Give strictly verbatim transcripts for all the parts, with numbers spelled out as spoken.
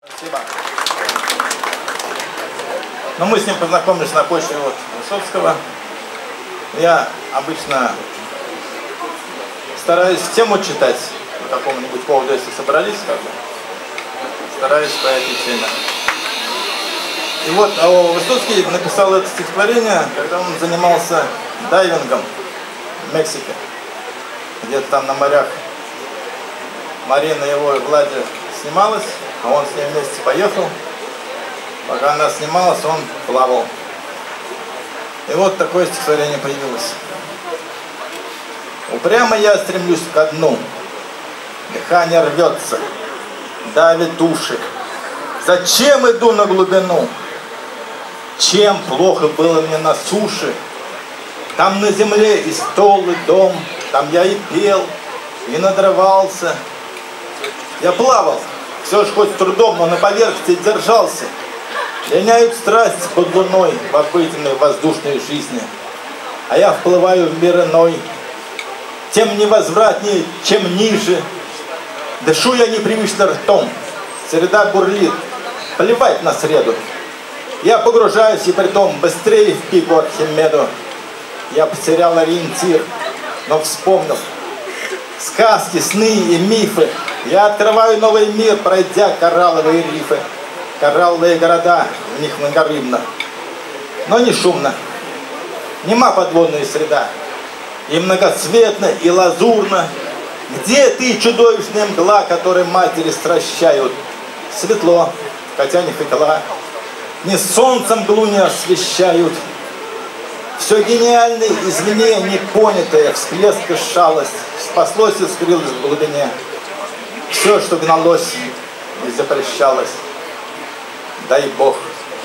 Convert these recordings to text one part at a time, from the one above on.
Спасибо. Но мы с ним познакомились на почве вот Высоцкого. Я обычно стараюсь тему читать по какому-нибудь поводу, если собрались, как бы, стараюсь по этой теме. И вот а Высоцкий написал это стихотворение, когда он занимался дайвингом в Мексике. Где-то там на морях Марина его и Влади снималась, а он с ней вместе поехал. Пока она снималась, он плавал. И вот такое стихотворение появилось. Упрямо я стремлюсь ко дну, дыхание рвется, давит уши. Зачем иду на глубину? Чем плохо было мне на суше? Там на земле и стол, и дом, там я и пел, и надрывался. Я плавал, все ж хоть с трудом, но на поверхности держался. Линяют страсть под луной в обыденной воздушной жизни, а я вплываю в мир иной, тем невозвратнее, чем ниже. Дышу я непривычно ртом, среда бурлит, плевать на среду. Я погружаюсь и притом быстрее в пику Архимеду. Я потерял ориентир, но вспомнил сказки, сны и мифы. Я открываю новый мир, пройдя коралловые рифы. Коралловые города, в них многорыбно, но не шумно. Нема подводная среда, и многоцветно, и лазурно. Где ты, чудовищная мгла, которой матери стращают? Светло, хотя не фекла, ни солнцем мглу не освещают. Все гениальное извне, непонятое, всплеск и шалость, спаслось и скрылось в глубине. Все, что гналось и запрещалось, дай Бог.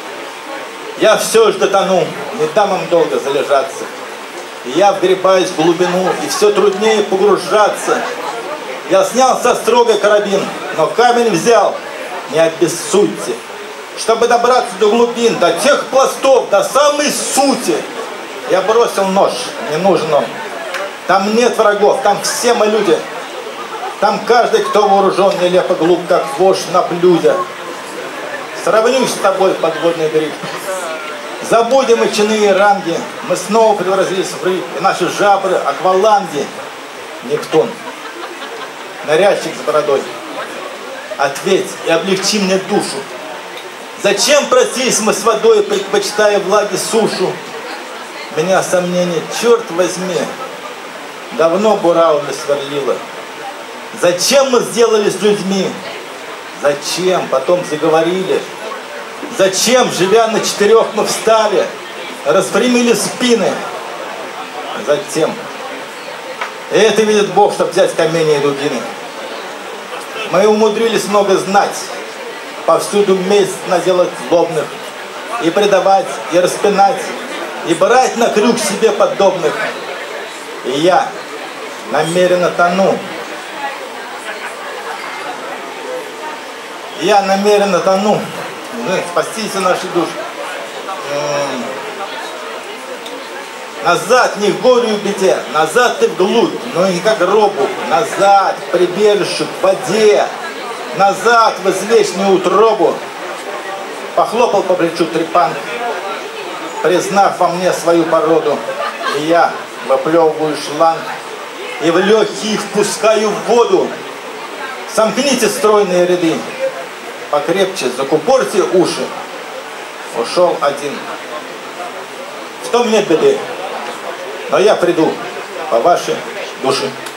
Я все ж дотону, не дам им долго залежаться. И я вгребаюсь в глубину, и все труднее погружаться. Я снял со строгой карабин, но камень взял, не обессудьте. Чтобы добраться до глубин, до тех пластов, до самой сути, я бросил нож, не нужен он. Там нет врагов, там все мы люди. Там каждый, кто вооружен нелепо глуп, как вождь на блюде. Сравнюсь с тобой, подводный гриб. Забудем мы чины и ранги, мы снова превратились в рыб, и наши жабры акваланги. Нептун, ныряльщик с бородой, ответь и облегчи мне душу. Зачем простились мы с водой, предпочитая влаги сушу? Меня сомнение, черт возьми, давно бурау не сверлило. Зачем мы сделались людьми? Зачем? Потом заговорили. Зачем, живя на четырех, мы встали, распрямили спины? Затем. И это видит Бог, чтобы взять камни и дубины. Мы умудрились много знать, повсюду месть наделать злобных, и предавать, и распинать, и брать на крюк себе подобных. И я намеренно тону. Я намеренно тону. Спастите наши души. Назад не к горю и беде, назад ты вглубь, но не как гробу. Назад к прибежищу, к воде, назад в извечную утробу. Похлопал по плечу трепан, признав во мне свою породу. И я выплевываю шланг и в легкие впускаю в воду. Сомкните стройные ряды, покрепче закупорьте уши. Ушел один. В том нет беды, но я приду по вашей душе.